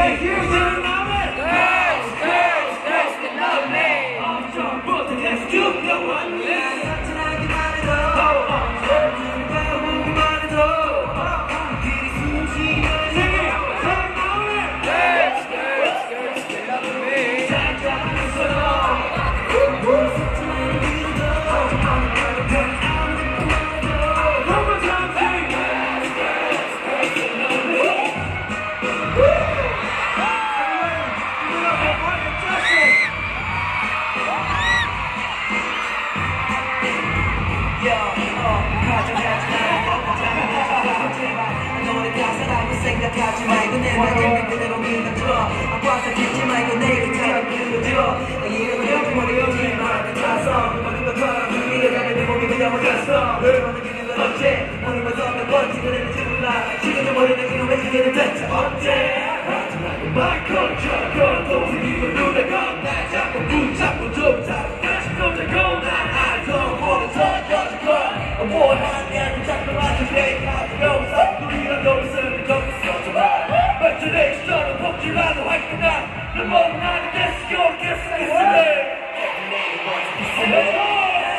생각하지 말고 내 맘을 그대로 믿어줘 아파서 듣지 말고 내일을 들어줘 이름을 여기 머리 여기 말을 탔어 모든 것처럼 밀어가는 내 몸이 그냥 못했어 너는 길을 언제 오늘부터 몇 번째 그랬는지 몰라 지금도 모르는 지금 왜 지금은 대체 언제 마이클 저건 동생이고 누나가 날 자꾸 붙잡고 좁다 다시 꽂아고 난 알고 모르서 여지껏 원하면 자꾸 맞춰내 가지고 우리랑 노릇을 But today's struggle, hope you rather like it now. The moment I guess you'll guess it's today. Let's go!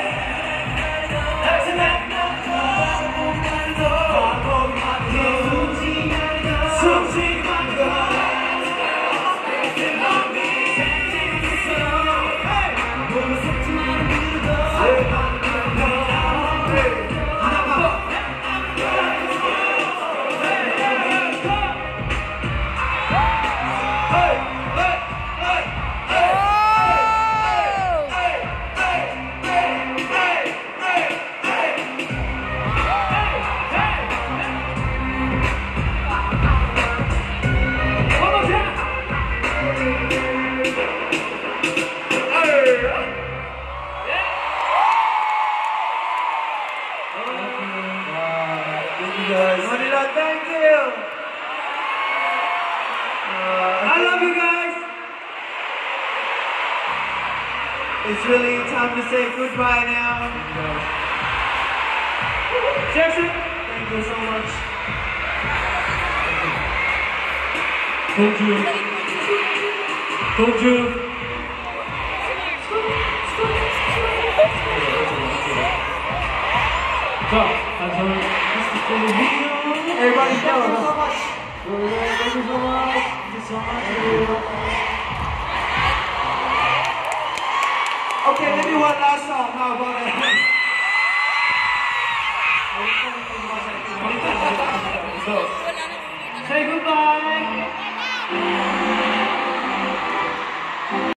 Manila, thank you. I love you guys. It's really time to say goodbye now. Jackson, thank you so much. Thank you. Thank you. Everybody, thank you so much. Thank you so much. Thank you so much. Okay, maybe one last song. How about it?